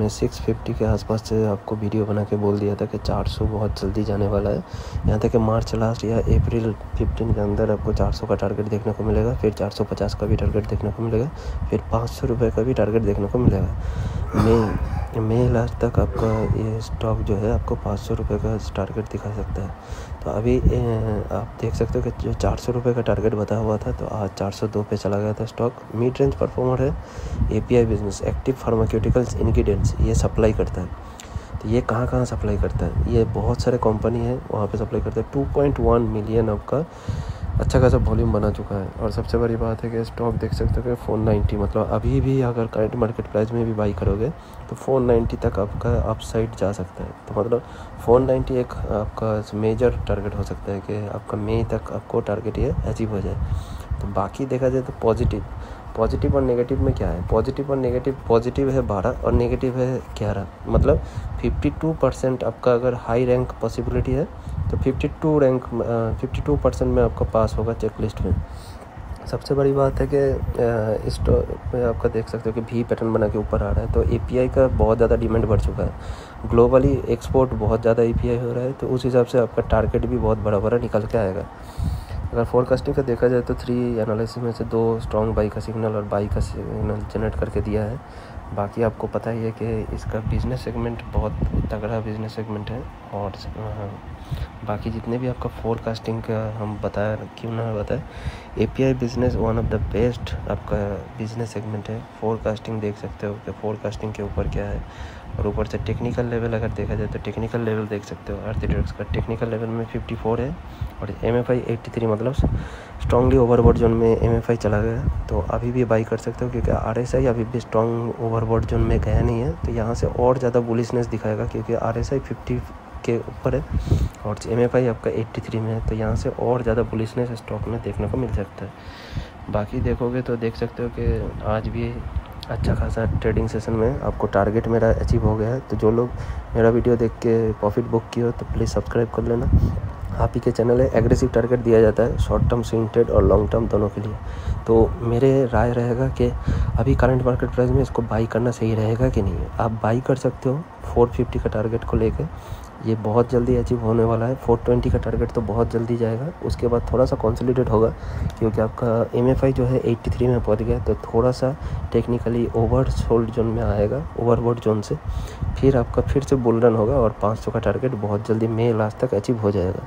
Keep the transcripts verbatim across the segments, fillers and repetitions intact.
मैं six fifty के आसपास से आपको वीडियो बना के बोल दिया था कि चार सौ बहुत जल्दी जाने वाला है। यहाँ तक कि मार्च लास्ट या अप्रैल फिफ्टीन के अंदर आपको चार सौ का टारगेट देखने को मिलेगा, फिर चार सौ पचास का भी टारगेट देखने को मिलेगा, फिर पाँच सौ रुपये का भी टारगेट देखने को मिलेगा। मई मई लास्ट तक आपका ये स्टॉक जो है आपको पाँच सौ रुपये का टारगेट दिखा सकता है। तो अभी आप देख सकते हो कि जो चार सौ रुपये का टारगेट बताया हुआ था, तो आज चार सौ दो पे चला गया था स्टॉक। मिड रेंज परफॉर्मर है। API business, active pharmaceuticals ingredients, ये सप्लाई करता है। तो ये कहाँ कहाँ सप्लाई करता है? ये बहुत सारे कंपनी है वहाँ पे सप्लाई करता है। टू पॉइंट वन मिलियन आपका अच्छा खासा वॉल्यूम बना चुका है। और सबसे बड़ी बात है कि स्टॉक देख सकते हो कि फोर नाइन्टी, मतलब अभी भी अगर करंट मार्केट प्राइस में भी बाई करोगे तो फोर नाइन्टी तक आपका अपसाइड जा सकता है। तो मतलब फोर नाइन्टी एक आपका मेजर टारगेट हो सकता है कि आपका मई तक आपको टारगेट ये अचीव हो जाए। तो बाकी देखा जाए तो पॉजिटिव पॉजिटिव और नेगेटिव में क्या है? पॉजिटिव और नेगेटिव, पॉजिटिव है बारह और नेगेटिव है ग्यारह, मतलब फिफ्टी टू परसेंट आपका अगर हाई रैंक पॉसिबिलिटी है तो fifty two rank fifty two percent में आपका पास होगा चेक लिस्ट में। सबसे बड़ी बात है कि इस स्टॉक में आपका देख सकते हो कि भी पैटर्न बना के ऊपर आ रहा है। तो एपीआई का बहुत ज़्यादा डिमांड बढ़ चुका है। ग्लोबली एक्सपोर्ट बहुत ज़्यादा एपीआई हो रहा है, तो उस हिसाब से आपका टारगेट भी बहुत बड़ा बड़ा निकल के आएगा। अगर फोरकास्टिंग का देखा जाए तो थ्री एनालिसिस में से दो स्ट्रॉन्ग बाई का सिग्नल और बाई का सिग्नल जनरेट करके दिया है। बाकी आपको पता ही है कि इसका बिज़नेस सेगमेंट बहुत तगड़ा बिज़नेस सेगमेंट है। और बाकी जितने भी आपका फोरकास्टिंग का हम बताया, क्यों ना बताए, API business one of the best आपका बिज़नेस सेगमेंट है। फोरकास्टिंग देख सकते हो कि फोरकास्टिंग के ऊपर क्या है। और ऊपर से टेक्निकल लेवल अगर देखा जाए तो टेक्निकल लेवल देख सकते हो। आरती ड्रग्स का टेक्निकल लेवल में फिफ्टी फोर है और एमएफआई एट्टी थ्री, मतलब स्ट्रांगली ओवरबॉट जोन में एमएफआई चला गया। तो अभी भी बाई कर सकते हो क्योंकि आरएसआई अभी भी स्ट्रांग ओवरबॉट जोन में गया नहीं है। तो यहाँ से और ज़्यादा बुलिशनेस दिखाएगा क्योंकि आरएसआई फिफ्टी के ऊपर है और एमएफआई आपका एट्टी थ्री में है। तो यहाँ से और ज़्यादा बुलिशनेस स्टॉक में देखने को मिल सकता है। बाकी देखोगे तो देख सकते हो कि आज भी अच्छा खासा ट्रेडिंग सेशन में आपको टारगेट मेरा अचीव हो गया है। तो जो लोग मेरा वीडियो देख के प्रॉफिट बुक किए हो तो प्लीज़ सब्सक्राइब कर लेना। आप ही के चैनल है। एग्रेसिव टारगेट दिया जाता है शॉर्ट टर्म स्विंग ट्रेड और लॉन्ग टर्म दोनों के लिए। तो मेरे राय रहेगा कि अभी करंट मार्केट प्राइस में इसको बाई करना सही रहेगा कि नहीं। आप बाई कर सकते हो फोर फिफ्टी का टारगेट को लेकर, ये बहुत जल्दी अचीव होने वाला है। फोर ट्वेंटी का टारगेट तो बहुत जल्दी जाएगा, उसके बाद थोड़ा सा कंसोलिडेट होगा क्योंकि आपका एमएफआई जो है एट्टी थ्री में पहुंच गया। तो थोड़ा सा टेक्निकली ओवर सोल्ड जोन में आएगा, ओवरबॉट जोन से, फिर आपका फिर से बुल रन होगा और पाँच सौ का टारगेट बहुत जल्दी मई लास्ट तक अचीव हो जाएगा।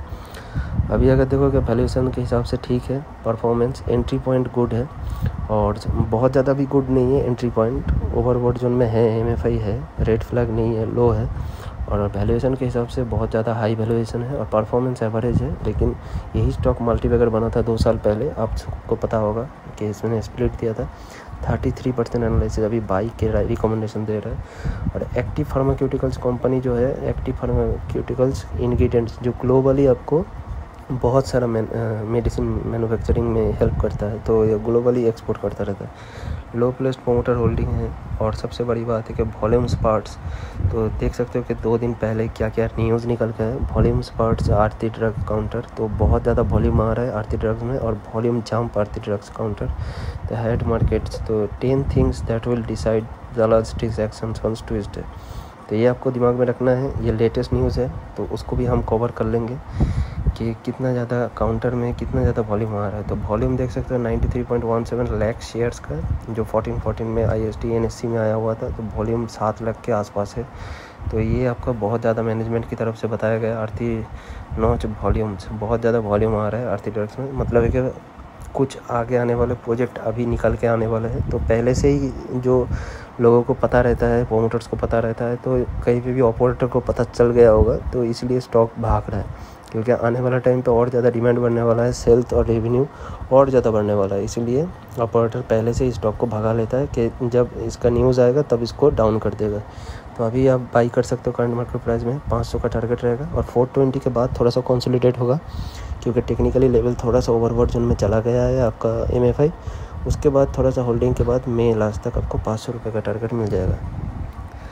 अभी अगर देखोगे वैल्यूएशन के हिसाब से ठीक है, परफॉर्मेंस, एंट्री पॉइंट गुड है और बहुत ज़्यादा भी गुड नहीं है। एंट्री पॉइंट ओवरबॉट जोन में है, एमएफआई है, रेड फ्लैग नहीं है, लो है। और वैल्यूएशन के हिसाब से बहुत ज़्यादा हाई वैल्यूएशन है और परफॉर्मेंस एवरेज है। लेकिन यही स्टॉक मल्टीबैगर बना था दो साल पहले, आप सबको पता होगा कि इसमें स्प्लिट दिया था। थर्टी थ्री परसेंट एनालिसिस अभी बाई के रिकमेंडेशन दे रहा है। और एक्टिव फार्मास्यूटिकल्स कंपनी जो है, एक्टिव फार्मास्यूटिकल्स इंग्रेडिएंट्स, जो ग्लोबली आपको बहुत सारा मेडिसिन मैन्युफैक्चरिंग में हेल्प करता है, तो ये ग्लोबली एक्सपोर्ट करता रहता है। लो प्लेस्ड प्रोमोटर होल्डिंग है। और सबसे बड़ी बात है कि वॉल्यूम्स पार्ट्स, तो देख सकते हो कि दो दिन पहले क्या क्या न्यूज़ निकल के है। Volumes parts Aarti drug counter, तो बहुत ज़्यादा वॉल्यूम आ रहा है आरती ड्रग्स में और volume jump Aarti drugs counter. The head markets, तो ten things that will decide the logistics actions on Tuesday. तो ये आपको दिमाग में रखना है। ये लेटेस्ट न्यूज़ है तो उसको भी हम कवर कर लेंगे कि कितना ज़्यादा काउंटर में कितना ज़्यादा वॉल्यूम आ रहा है। तो वॉल्यूम देख सकते हो ninety three point one seven lakh shares का, जो फोर्टीन फोर्टीन में आईएसटी एनएससी में आया हुआ था। तो वॉल्यूम सात लाख के आसपास है। तो ये आपका बहुत ज़्यादा मैनेजमेंट की तरफ से बताया गया। आरती नॉच वॉल्यूम्स, बहुत ज़्यादा वॉल्यूम आ रहा है आरती ड्रग्स में। मतलब है कि कुछ आगे आने वाले प्रोजेक्ट अभी निकल के आने वाले हैं। तो पहले से ही जो लोगों को पता रहता है, प्रोमोटर्स को पता रहता है, तो कहीं पे भी ऑपरेटर को पता चल गया होगा, तो इसलिए स्टॉक भाग रहा है। क्योंकि आने वाला टाइम पे और ज़्यादा डिमांड बढ़ने वाला है, सेल्स और रेवेन्यू और ज़्यादा बढ़ने वाला है। इसीलिए ऑपरेटर पहले से ही स्टॉक को भगा लेता है कि जब इसका न्यूज़ आएगा तब इसको डाउन कर देगा। तो अभी आप बाई कर सकते हो करंट मार्केट प्राइस में, पाँच सौ का टारगेट रहेगा और फोर ट्वेंटी के बाद थोड़ा सा कंसोलिडेट होगा क्योंकि टेक्निकली लेवल थोड़ा सा ओवरबॉट जोन में चला गया है आपका एमएफआई। उसके बाद थोड़ा सा होल्डिंग के बाद मई लास्ट तक आपको पाँच सौ रुपये का टारगेट मिल जाएगा।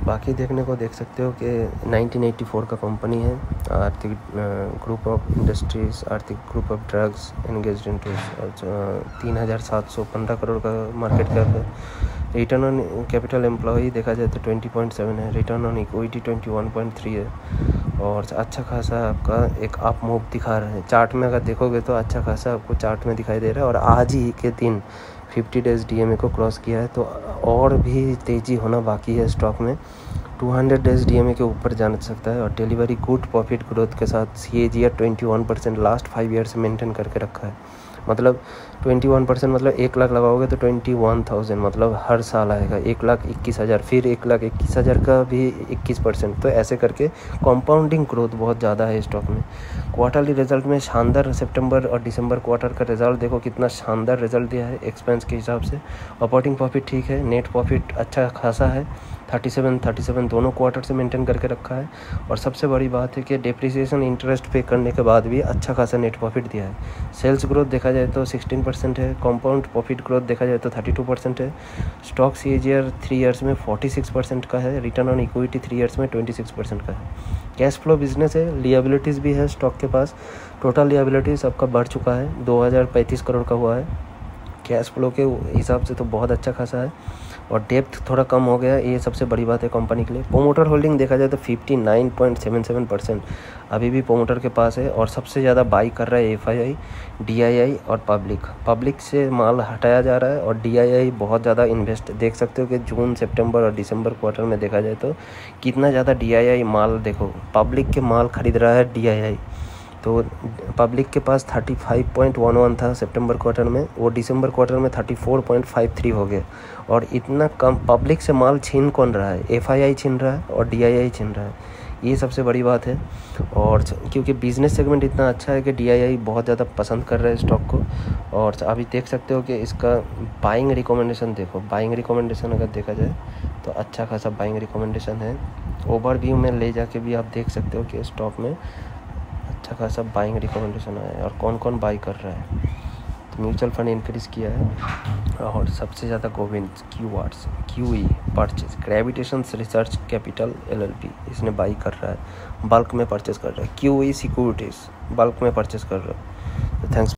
बाकी देखने को देख सकते हो कि नाइनटीन एटी फोर का कंपनी है। आर्थिक ग्रुप ऑफ इंडस्ट्रीज, आर्थिक group of drugs engaged in to तीन हज़ार सात सौ पंद्रह करोड़ का मार्केट कैप है। रिटर्न ऑन कैपिटल एम्प्लॉय देखा जाए तो ट्वेंटी पॉइंट सेवन है, return on equity twenty one point three है और अच्छा खासा आपका एक अप मूव दिखा रहा है। चार्ट में अगर देखोगे तो अच्छा खासा आपको चार्ट में दिखाई दे रहा है और आज ही के दिन फिफ्टी डेज डीएमए को क्रॉस किया है, तो और भी तेज़ी होना बाकी है स्टॉक में। टू हंड्रेड डेज डीएमए के ऊपर जा सकता है और डिलीवरी गुड प्रॉफिट ग्रोथ के साथ CAGR twenty one percent last five year से मेंटेन करके रखा है। मतलब ट्वेंटी वन परसेंट मतलब एक लाख लगाओगे तो ट्वेंटी वन थाउजेंड मतलब हर साल आएगा एक लाख इक्कीस हज़ार, फिर एक लाख इक्कीस हज़ार का भी इक्कीस परसेंट, तो ऐसे करके कंपाउंडिंग ग्रोथ बहुत ज़्यादा है स्टॉक में। क्वार्टरली रिजल्ट में शानदार सितंबर और दिसंबर क्वार्टर का रिजल्ट देखो कितना शानदार रिजल्ट दिया है एक्सपेंस के हिसाब से। ऑपरेटिंग प्रॉफिट ठीक है, नेट प्रॉफिट अच्छा खासा है, थर्टी सेवन थर्टी सेवन दोनों क्वार्टर से मेंटेन करके रखा है। और सबसे बड़ी बात है कि डेप्रिसिएशन इंटरेस्ट पे करने के बाद भी अच्छा खासा नेट प्रॉफिट दिया है। सेल्स ग्रोथ देखा जाए तो सिक्सटीन परसेंट है, कंपाउंड प्रॉफिट ग्रोथ देखा जाए तो थर्टी टू परसेंट है, स्टॉक सीएजीआर थ्री इयर्स में फोर्टी सिक्स परसेंट का है, return on equity three years में ट्वेंटी सिक्स परसेंट का है। कैश फ्लो बिजनेस है, लिएबिलिटीज़ भी है स्टॉक के पास, टोटल लिएबिलिटीज़ आपका बढ़ चुका है, दो हज़ार पैंतीस करोड़ का हुआ है। कैश फ्लो के हिसाब से तो बहुत अच्छा खासा है और डेप्थ थोड़ा कम हो गया, ये सबसे बड़ी बात है कंपनी के लिए। प्रोमोटर होल्डिंग देखा जाए तो fifty nine point seven seven percent अभी भी प्रोमोटर के पास है और सबसे ज़्यादा बाई कर रहा है एफआईआई, डीआईआई और पब्लिक। पब्लिक से माल हटाया जा रहा है और डीआईआई बहुत ज़्यादा इन्वेस्ट, देख सकते हो कि जून सितंबर और दिसंबर क्वार्टर में देखा जाए तो कितना ज़्यादा डीआईआई माल, देखो पब्लिक के माल खरीद रहा है डीआईआई। तो पब्लिक के पास thirty five point one one था सितंबर क्वार्टर में, वो दिसंबर क्वार्टर में thirty four point five three हो गया। और इतना कम पब्लिक से माल छीन कौन रहा है? एफआईआई छीन रहा है और डीआईआई छीन रहा है, ये सबसे बड़ी बात है। और क्योंकि बिज़नेस सेगमेंट इतना अच्छा है कि डीआईआई बहुत ज़्यादा पसंद कर रहा है स्टॉक को। और अभी देख सकते हो कि इसका बाइंग रिकमेंडेशन देखो, बाइंग रिकमेंडेशन अगर देखा जाए तो अच्छा खासा बाइंग रिकमेंडेशन है। ओवरव्यू में ले जाके भी आप देख सकते हो कि स्टॉक में अच्छा खासा बाइंग रिकमेंडेशन है और कौन कौन बाई कर रहा है। तो म्यूचुअल फंड इंक्रीज किया है और सबसे ज़्यादा गोविंद क्यूआर्स QE purchase gravitation research capital LLP इसने बाई कर रहा है, बल्क में परचेज कर रहा है। क्यूई सिक्योरिटीज़ बल्क में परचेज कर रहा है। तो थैंक्स।